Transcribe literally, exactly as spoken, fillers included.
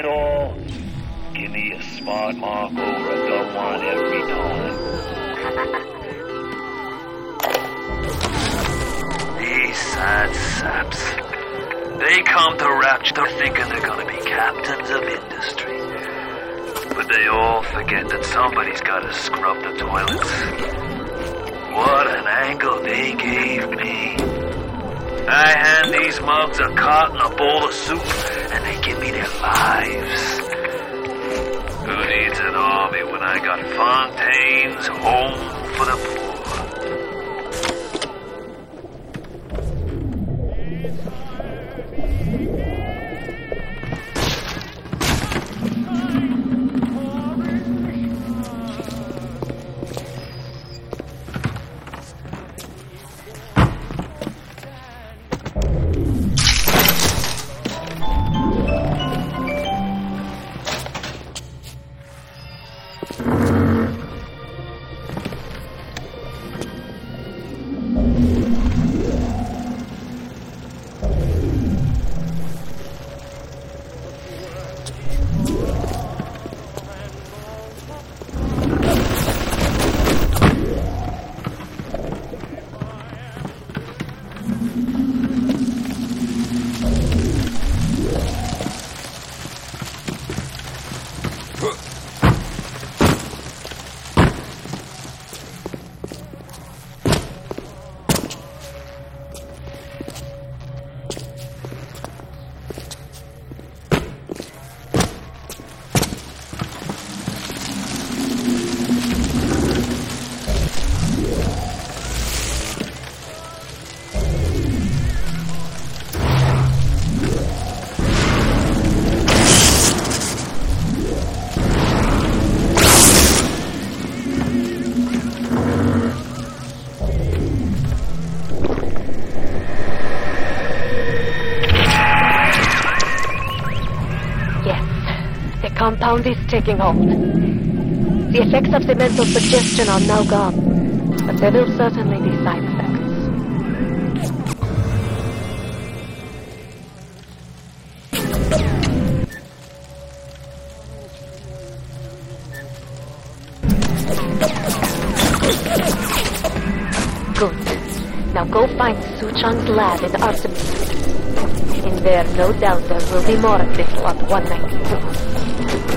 it all, give me a smart mark over a gun one every time. These sad saps. They come to Rapture thinking they're gonna be captains of industry. But they all forget that somebody's gotta scrub the toilets. What an angle they gave me. I hand these mugs a cot and a bowl of soup, and they give me their lives. Who needs an army when I got Fontaine's Home for the Poor? Compound is taking hold. The effects of the mental suggestion are now gone, but there will certainly be side effects. Good. Now go find Suchan's lab in Artemis. In there, no doubt, there will be more of this Lot one ninety-two.